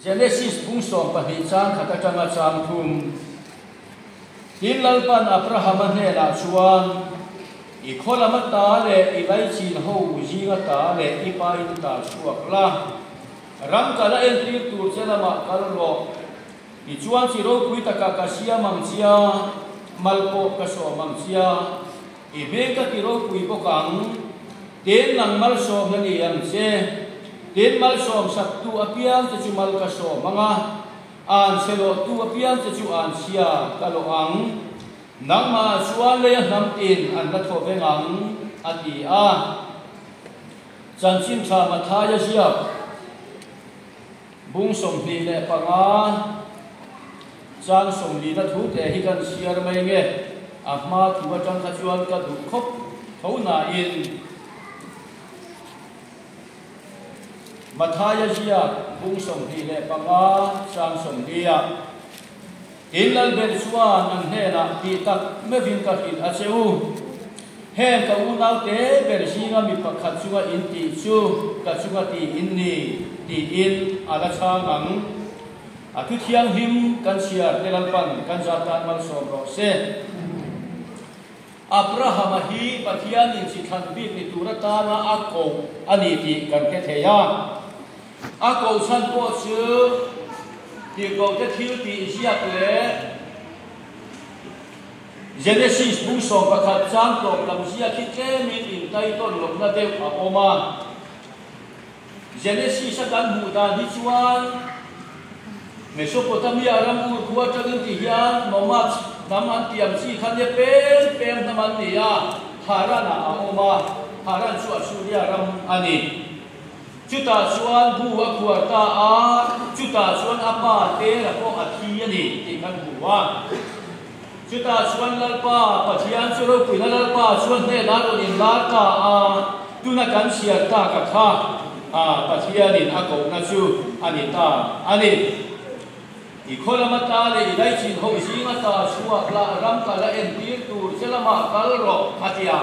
Genesis bung som pahnih chang khata tanga chang thum tin lalpan Abraham ne la chuan i kholama ta le i lai chin ho jinga ta le i pa in ta chuak la ram kala en tir tur chelama kal ro i chuan si ro pui taka ka sia mang chia malpo ka so mang chia i be ka ti ro pui ko kang ten nang mal so ni am che ten mal som sak tu apiang te chu mal ka so manga an selo tu apiang te chu an sia ka lo ang nang ma chuan le nam tin an la tho vengang ati a chan chin tha ma tha ya sia bung som li le panga chan som li na thu te hi kan siar mai nge a ma thu wa chan kha chuan ka du khop tho na in Mathaya sia bung som li le panga sang som dia in lal ben suan an he na ti tak me vin ka hin a cheu hen ka u nau te ber singa mi pakhat chunga in ti chu ka chunga ti in ni ti in ala changang a thu thiang him kan sia te lal pan kan za ta mal som ro se Abraham hi pathian in si than bi ni turata na ako ani ti kan ke theya ako san po chu ti ko te thil ti siak le Genesis bung som pakhat chang tok lam sia ki che min in tai ton lok na deu a oma Genesis kan mu da ni chuan Mesopotamia ram u khua tang ti hian nomad nam an tiam si khan ye pem nam an ni a harana a oma haran chu asuria ram ani Chuta chuan bu wa khuata a chuta chuan apa te la ko athi ani ti kan buwa chuta chuan lalpa pathian chu ro pui lalpa chuan ne la ro in la ka a tuna kan sia ta ka kha a pathian in a ko na chu ani ta ani i kholama ta le i dai chin ho si ma ta chuak la ram ka la en tir tur chelama kal ro atia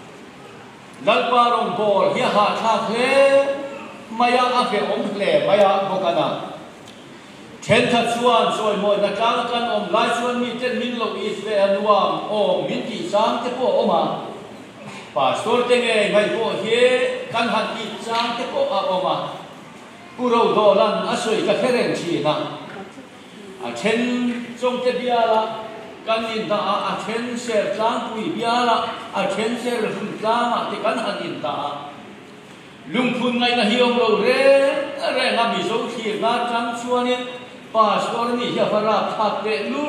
lalpa rong bol hi ha tha the maya ake om hle maya bokana then tha chuan soi moi na tang kan om lai chuan mi ten min lo is ve anuam om min ti sang te po oma pastor te nge mai po he kan han ti sang te po a oma puro do lan a soi ka khereng chi na a then chong te bia la kan in da a then ser tang pui bia la a then ser hun tang a te kan han in da lung phun ngay na hiong lo re na mi zo thi na chang chuan ni pastor ni ya fara thak te lu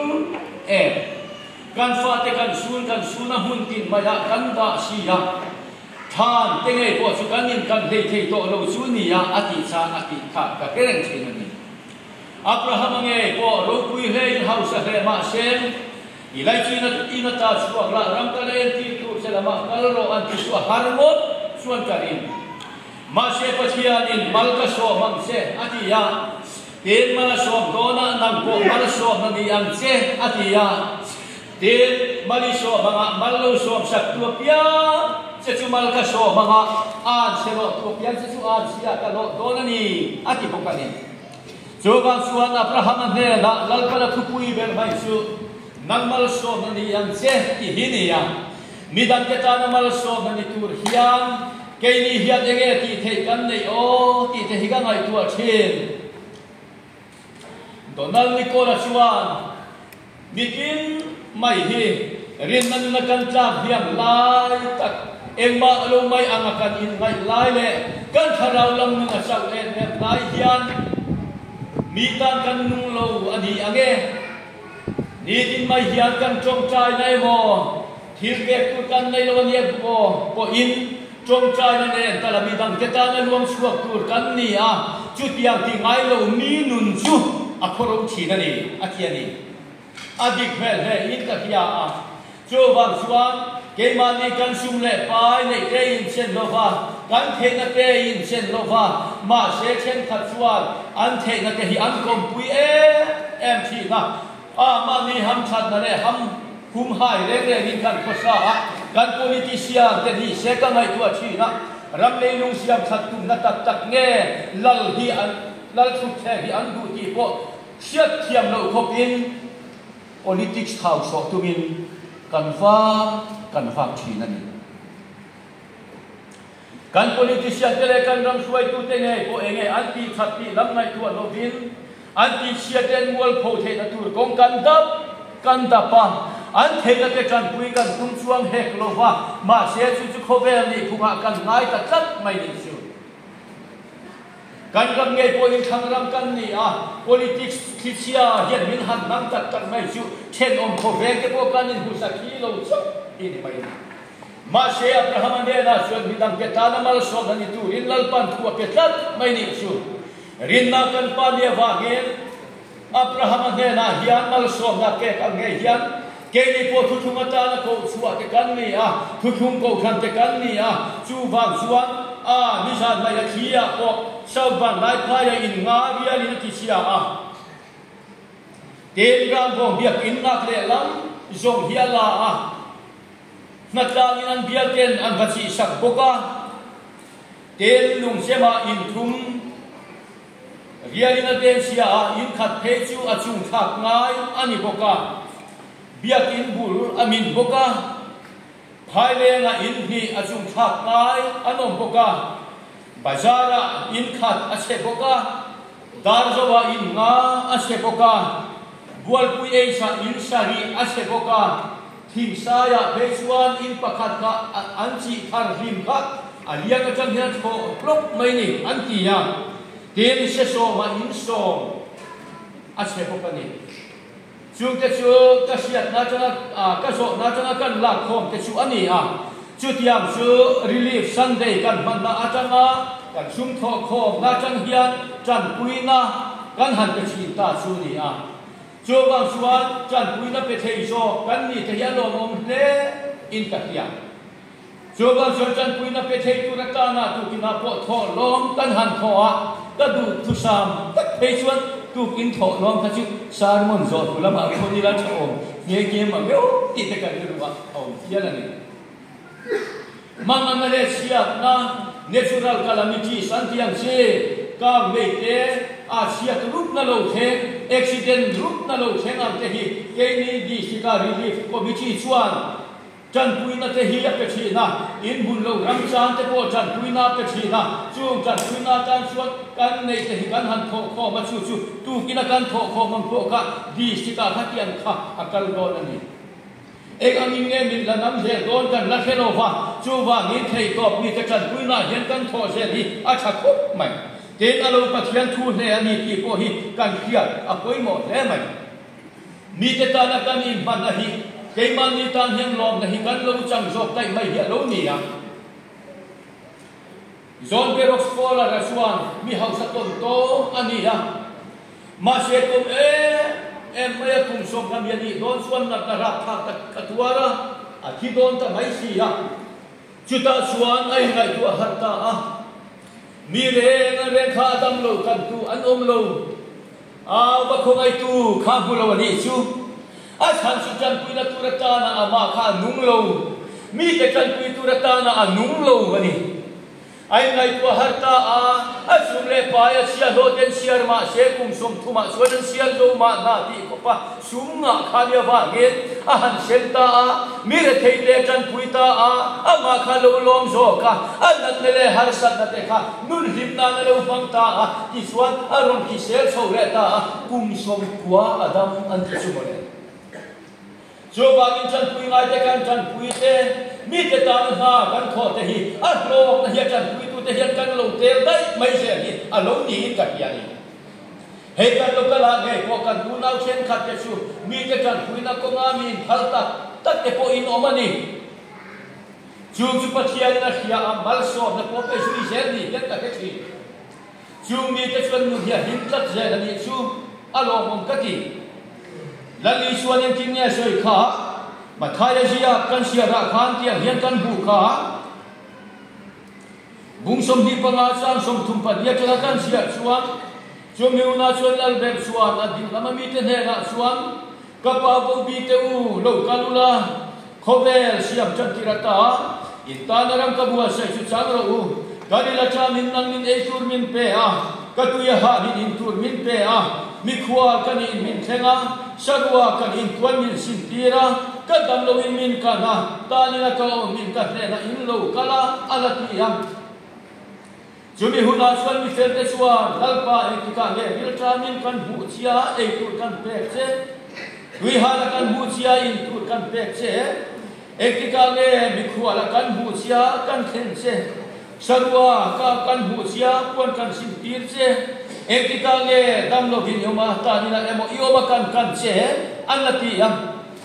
kan fa te kan sun na hun tin ma ya kan da si ya than te ngai po chu kan in kan thei thei to lo chu ni ya ati cha ati kha ka kereng chin ni Abraham ngai po ro pui he house he ma sem ilai china ina ta chuak la ram ka le ti tu selama kal ro an ti su harmot chuan karin Masih pathian in malka so mang se atia ten mala so dona nang ko mala so nang yang se atia ten mali so manga malo so sak tu pia se chu malka so manga an se lo tu pia se chu an sia ka lo dona ni ati pokani joga suan Abraham ne la lalpala thupui ber mai su nang mal so nang yang se ki hini ya midan ke ta mal so nang tur hian cái này hiện cái thì thấy cái này ô thì thấy cái này tua trên Donald Nicola Chuan bikin mai hi rin nan na kan chak hiam lai tak engma lo mai angakan in mai lai le kan tharau lam na sak le lai hian mi tan kan nung lo ani ange ni tin mai hian kan chong chai nai mo thil ke tu kan nai lo ni po in trong trai na ne ta la mi dang ke ta na luang suak tur kan ni a chu tiang ti ngai lo mi nun chu a khorong thi na ni a kia ni a dik hel he in ka kia a chu wang suan ke ma ni kan sum le pai nei te in chen lo va kan the na te in chen lo va ma se chen khat suan an the na te hi an kom pui em thi na a ma ni ham khat na le ham kum hai re ni kan ko sa kan politician te ni se ka ngai tu chi na ram le lung siam khat tu na tak tak nge lal hi an lal thuk the hi an du ti po siat thiam lo khopin politics thau so tumin kan va thina ni kan politician tele kan ram suai tu te ngai po engai anti thati lam ngai tu lovin anti siaten wal pho the na tur kong kan dapa an thega te kan pui kan tum chuang hek lova ma se chu khovel ni phuma kan ngai ta tat mai ni chu kan ram ngai po in thang ram kan ni politics khisia hian min han nam tat kan mai chu chen om khovel te po kan in hu sa ki lo chok in mai ma se Abraham ne na chuan bidang ke ta na mal so ani tu in lal pan khu pe tat mai ni chu rin na kan pa ne wa gen Abraham ne na hian mal so na ke kan nge hian ke ni po thu thunga ta na ko chua ke kan ni thu thung ko khan te kan ni chu wang chuan ni san mai a khia ko sau ban lai phai in nga bia ni ki sia ten ram bong biak in nak le lam zong hia la natang in an bial ken an vachi sak boka ten lung sema in thum rialina ten sia in khat phe chu achung thak ngai ani boka biak in bul amin boka phai le nga in hi achung thak ngai anom boka bazara in khat ache boka dar zowa in nga ache boka bual pui ei sa in sari ache boka thing saya bechuan in pakhat ka anchi thar him kha alia ka chang hian tho plok mai ni anti ya ten se so ma in so ache boka ni chung te chu ka siat na changa ka so na changa kan la khom te chu ani chu tiang chu relief Sunday kan man na atanga kan sum tho khom na chang hian chan puina kan han te chin ta chu ni chu wang chuan chan puina pe thei so kan ni te hian lo mom hle in ka hian chu wang chuan chan puina pe thei tu ra ta na tu kina po tho lom kan han tho ka du thu sam tak thei chuan tu kin tho lom ka chu sarmon zo tu lama ko ni la chom nge ge ma me ti te kan ru wa ya la ni mang Malaysia na natural calamity santiang se ka me te Asia rup na lo the accident rup na lo the am te hi ke ni di sika relief committee chuan chan puina te hi pe thina in bun lo ram chan te po chan puina pe thina chu chan puina tan chuan kan nei te hi kan han tho kho ma chu tu kina kan tho kho mang po ka di sika khatian kha akal don ani ek angin nge min la nam je don kan la khelo wa chu wa ni thei top ni te chan puina hian kan tho se hi a tha khop mai ten alo pathian thu hle ani ki ko hi kan khia a koi mo le mai mi te ta na kan in man hi ke man ni tan hian lom na hi kan lo chang jok tai mai hi lo ni zon ke rock scholar ra chuan mi hau sa ton to ani ma se kum em mai kum som kam ya ni don chuan na ka ra thak ta katuara a thi don ta mai si chuta chuan ai ngai tu har ta mi re kha dam lo kan tu an lo ba khong ai tu kha bu lo ni chu chan su chan pui na tu ra ta na ama kha nung lo mi te chan pui tu ra ta na nung lo ani ai ngai tu har ta sum le pa ya sia do ten siar ma se kum som thuma so den siar do ma na ti ko pa sum nga kha dia ba ge han sel ta mi re thei le chan pui ta ama kha lo lom zo ka nat le har sat na te kha nun him na lo phang ta ki suan aron ki sel so le ta kum som kwa adam an ti su mo le so bagin chan pui ngai te kan chan pui te mi te ta na kan tho te hi lo na hi chan pui tu te hi kan lo te dai mai se ni lo ni ka ya ni he kan lo ka la nge ko kan tu nau chen khat te su mi te chan pui na ko nga mi phal ta tat te po in omani chu pathia na khia mal so na ko pe su se ni len ka ke thi chu mi te chuan nu hi hin tat je na ni chu alo mom ka ti lali suan yang tingnya soi kha mathaya jia kan sia ra khan tiang hian kan bu kha bung som di panga chan som thum pa dia kala kan sia chuan chumiu na chuan al ber chuan a ding lama mi te ne na chuan ka pa bo bi te u lo kalula khovel siam chan tirata in ta naram ka bua sai chu chang ro u gari la cha min nang min ei tur min pe katuya ha ni in tur min pe a mi khua kan in min thenga sarua kan in tuan min sin tira ka dam lo in min kana ta ni na ka min ka ne na in lo kala alati am chumi huna chuan mi fel te chuan lalpa e ka nge bil tra min kan hu chia e tur kan pe che wi ha la kan hu chia in tur kan pe che e ka nge mi khua la kan hu chia kan khen che sarua ka kan hu chia puan kan sin tir che e ka nge dam lo bin yoma ta ni na emo yoma kan che anati am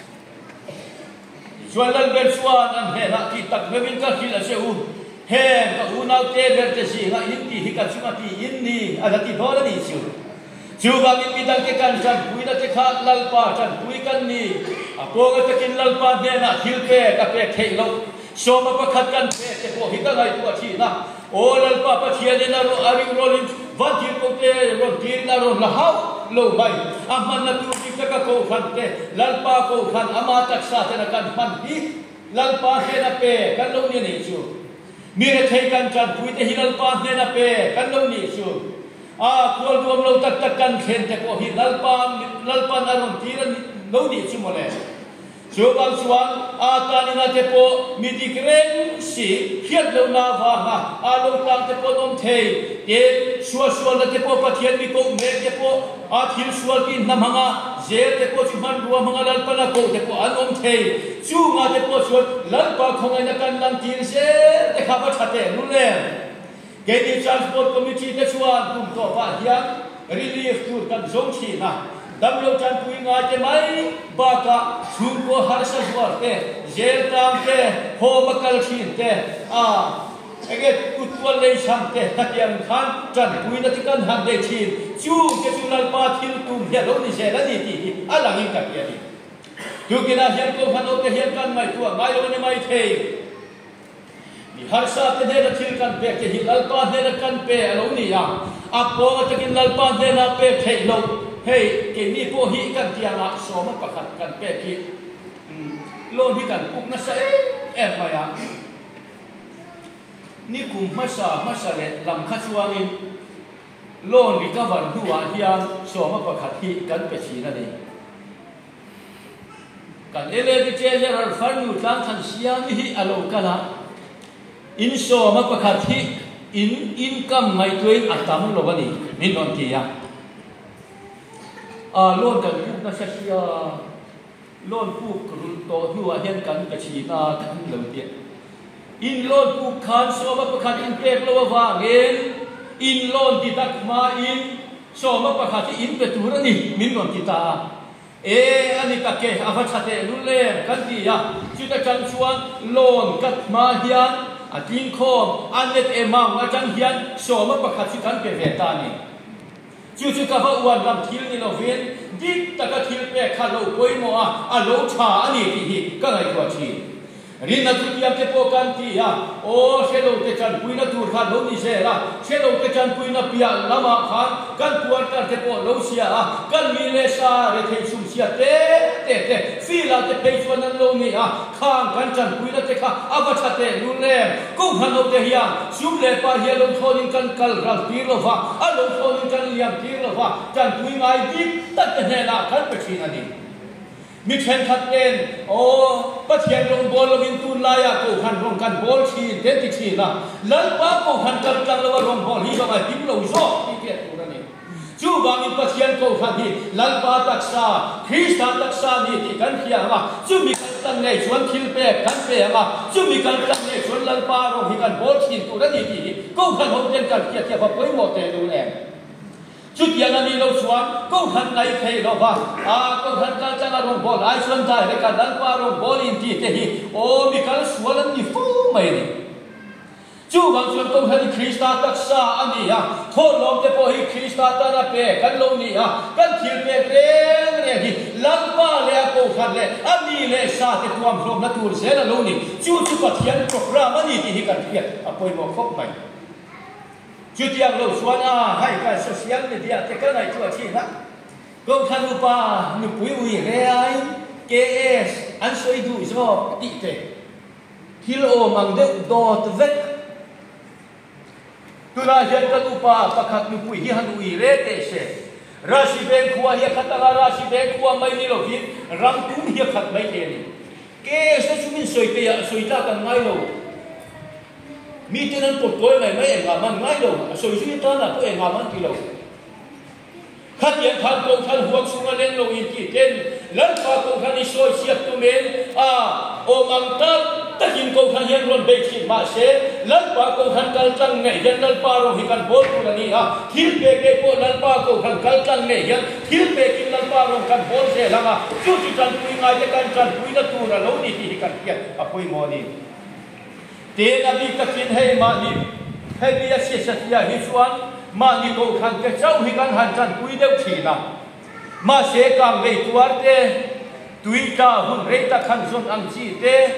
chuan lal ber chuan an he na ki tak me bin ka khila se u he ka unau te ber te si nga in ti hi ka chuma ti in ni ala ti bola ni chu chu ga min bidang ke kan chan pui na te kha lal pa chan pui kan ni a po ga te kin lal pa ne na thil pe ka pe thei lo so ma pa khat kan pe te po hi ka ngai tu a thi na o lal pa pa thia de na ro ari rolin van thil ko te ro dir na ro la hau lo mai amman na tu ki ka ko khan te lal pa ko khan ama tak sa te na kan man hi lal pa he na pe kan lo ni ni chu mi re thei kan chan pui te hilal pa ne na pe kan lo ni chu a khol duam lo tak tak kan khen te ko hi lal pa na ron ti ran lo ni chu mo le chu bang chuan a ta ni na te po mi dik ren si hiat lo na wa ha a lo tang te po nom thei te suwa na te po pathian mi ko me te po a thil sual ki nam hanga zer te po chu man ruwa hanga lal pa na ko te po an om thei chu ma te po chu lal pa khongai na kan nam tin se te kha ba thate nu le ke ni transport committee te chuan tum to pa hian relief tur kan zong chi na dam lo chan pui nga te mai ba ka chun ko har sa zwar te zer tam te ho ma kal thin te a ege kutwal nei sam te hatiam khan chan pui na ti kan han de thin chu ke chu lal pa thil tum he lo ni se la ni ti ala ngin ka ya ni tu ke na hian ko phano ke hian kan mai tu mai lo ni mai thei ni har sa te ne na thil kan pe ke hi lal pa ne na kan pe lo ni ya a po ta kin lal pa ne na pe thei lo hey ke ni po hi kan tia na so ma pakhat kan pe ki lo hi kan puk na sa ma ya ni kum ma sa le lam kha chuang in loan recover duwa hian so ma pakhat hi kan pe chi na ni kan ele ti general fund nu tang than siam hi alo kala in so ma pakhat hi in income mai tuin atam lo bani min non ti ya loan kan puk na sa sia loan puk rul to duwa hian kan ka chi na kan lo ti in loan puk khan so ma pakhat in pek lo wa gen in loan ti tak ma in so ma pakhat in pe tur ani min non ti ta ani ka ke ava chate lu le kan ti ya chu ta kan chuan loan kat ma hian a tin khom an net emang a chang hian so ma pakhat chi kan pe ve ta ni chu ka va wan lam thil ni lo ven dik ta ka thil pe kha lo koi mo a lo tha ani ti hi ka ngai ko chi rin na tu tiam te po kan ti ya o se lo te chan pui na tur kha lo ni se la se lo te chan pui na pia lama khan kan tuar ta te po lo sia kan mi le sa re thei sum sia te fi la te pe chuan an lo ni khang kan chan pui na te kha ava tha te lu le ko han lo te hian sum le pa hi lo thonin kan kal ral ti lo wa a lo thonin kan liam ti lo wa chan pui ngai dik tat te he la kan pe chi na ni mi chen khat en o pathian rong bol lo in tun la ya ko khan rong kan bol chi te ti chi la lal pa ko khan kal kal lo rong bol hi ba mai tim lo zo ti ke tu na ni chu ba mi pathian ko khan hi lal pa tak sa Christian tak sa ni ti kan khia ma chu mi kan tan nei chuan thil pe kan pe ma chu mi kan tan nei chuan lal pa rong hi kan bol chi tu na ni ti ko khan hom ten kan khia khia ba poi mo te lu le chút tiền là đi lâu xuống, câu khăn này thấy đâu vào, câu khăn cái chân là rồng bò lái xuân dài, cái cả đàn qua rồng bò liền chỉ thế, ô bị cái xuống lên đi phú mày này, chú bằng xuân câu khăn Christa tác sa anh đi thôi lòng cái bò hi Christa ta ra pe, cái lâu đi cái thiệt pe pe này thì lăn qua lẹ câu khăn lẹ, anh đi lẹ sa cái tuam rồng nó tuột sẽ là lâu đi, chú phát hiện program anh đi thì cần thiệt, bồi một khóc mày. Chú tiang lâu xuân hay cái social media thì cái này chú chi đó, câu khăn upa nụ quý uy gai KS anh soi đủ cho tị tệ, khi lo mang được đo tự vết, tu la hian kan upa pakhat nu pui hi han ui re te se rashi ben khuwa hi khatanga rashi ben khuwa mai ni lo hin ram tum hi khat mai te ni ke se chumin soi te ya soi ta kan ngai lo mi te nan pot koi mai mai nga man ngai lo soi ji ta na ko nga man ti lo khát hiện thằng công thằng huống xuống lên lồng in chỉ tên lần qua công thằng đi soi xiết tụi mình ôm ăn tất nhiên công thằng hiện luôn bê chỉ mà sẽ lần qua công thằng cල් trăng ngày dân lần qua rồi thì cần bốn tụi này thiếu bê cái bộ lần qua công thằng cl trăng ngày dân thiếu bê cái lần qua rồi cần bốn sẽ là chú chỉ cần quý ngay cái cần cần quý là tụi là lâu đi thì cần kiệt quý mò đi tiền là đi các chuyện hay mà đi hay bây giờ sẽ là hết xuân mà đi cầu khăn cái cháu thì căn hành chân quý đều chỉ là mà sẽ càng về tuar te tùy ta hun rei ta khăn zon ang chi te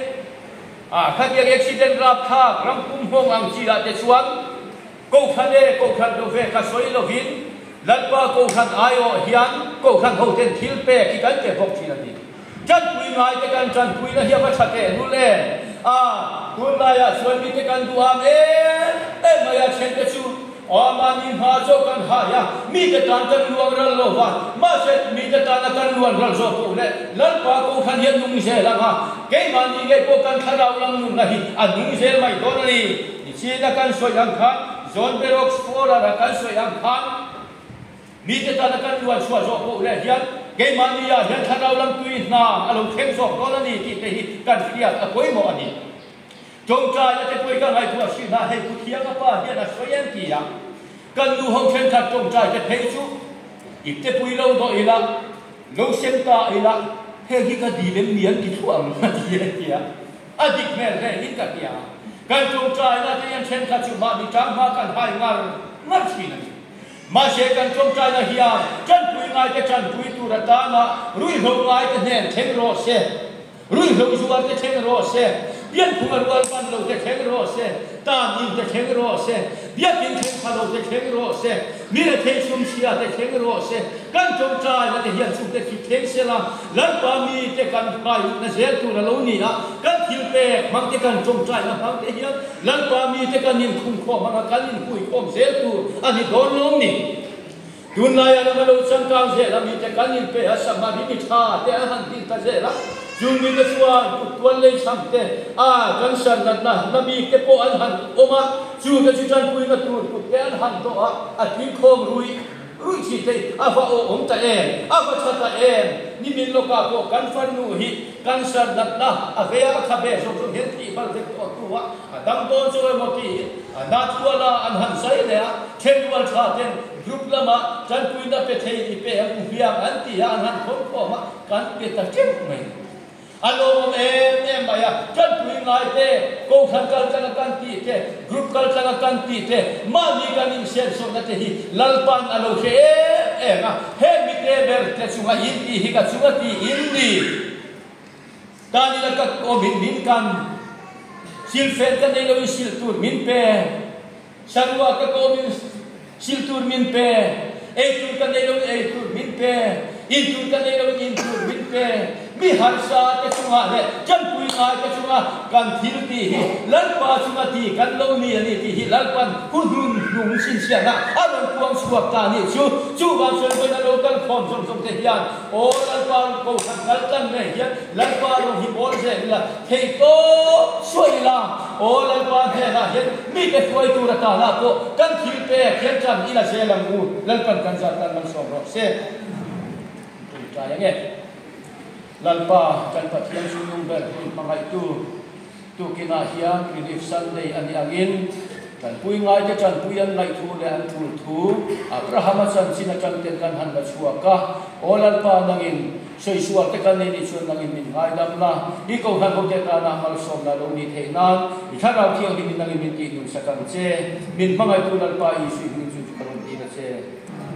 khăn yang accident rap tha ram kum hong ang chi la te chuan cầu khăn do về ka soi lo vin lan pa cầu khăn ayo hian cầu khăn ho ten thil pe ki kan te bok chi la ni chân quý ngai te kan chân quý na hiam cha te nu le kun la ya soi mi te kan du am ma ya chen te chu Omani hajo kan haya mi ke tan kan luang ral lo wa ma se mi ke tan kan luang ral zo ko le lan pa ko khan yen nung se la ha ke mani ge ko kan kharau lang nung nahi nung se mai do ni chi na kan so yang khan zon berox fora ra kan so yang khan mi ke tan kan luang so zo ko le hian ke mani ya hian kharau lang tui na alo khem so do ni ti te hi kan fiat a koi mo ani trong trai là cái quê các ngài của sư na hay của thiên các ba hiện là số em kỳ à cần lưu hồng thiên thật trong trai cái thế chú ít cái quê lâu đó là lâu xem ta là hay cái gì bên miền cái thuồng gì kìa đi mẹ này ít cái kìa cần trong trai là cái em thiên thật chú mà đi trắng mà cần hai ngar chi này mà sẽ cần trong trai là hiền chân quê ngài cái chân quê tu ra ta là rui lâu ngài cái nền thiên rô xe rui lâu chuan cái thiên rô xe biến phù hợp với ban đầu cái khéo rồi sẽ ta nhìn cái khéo rồi sẽ biết những khéo khá đầu cái khéo rồi sẽ mi là khéo sum xia cái khéo rồi sẽ căn trong trai là cái hiện sum cái khéo sẽ là lần qua mi cái căn phải là dễ tu là lâu nhỉ á căn thiếu bè mang cái căn trong trai là mang cái hiện lần qua mi cái căn nhìn khung khom mà căn nhìn cùi khom dễ tu anh đi đón lâu nhỉ tuần này anh nó lâu chân cao dễ là mi cái căn nhìn bè sao mà mi cha cái anh tin ta dễ lắm Jun mi kesua tuan lei samte kan san na nabi ke po an han oma chu ke chu chan pui na tu ke an han to thi khom rui chi te fa om ta fa cha ta ni min lo ka ko kan fan nu hi kan san na ve ya kha be so hen ti bal te to tu wa dam don so mo ti na tu la an han sai le chen wal cha ten group lama chan pui na pe thei ti pe ang hiam an ti an han khom ma kan pe ta chem mai Alo em maya chân quý ngài te cô khăn cal chân can ti te group cal chân can ti te ma ni kan in sen so na te hi lalpan alo he na he mi te ber te sunga in ti hi ka sunga ti in ni ta ni la ka o min kan sil fen kan nei lo sil tur min pe sarwa ka ko min sil tur min pe e tur kan nei lo e tur min pe in tur kan nei lo in tur min pe mi harsa te sunga le chân pui ngai te sunga kan thil ti hi lan pa sunga ti kan lo ni ani ti hi lan pan ku dun lung sin sia na alon puang suak ta ni chu ba sen ko na lo kan khom som te hian o lan pa ko kan kal tan ne hian lan pa ro hi bol se la thei to soi la o lan pa the na hian mi te khoi tu ra ta na ko kan thil pe khian chan ila se lang u lan pan kan za tan man som ro se ta yang e lalpa kan pathian sunung ber mangai tu kina hian relief Sunday ani angin kan pui ngai te chan puian lai thu le an thu abraham chan sina chan ten kan han la chuaka o lalpa nangin soi suak te kan nei ni chuan nangin min ngai dam na i ko han ko te ta na mal som na lo ni the na i thara thiang ni nangin min ti nun sakam che min mangai tu lalpa i sui ni chu kan ti na che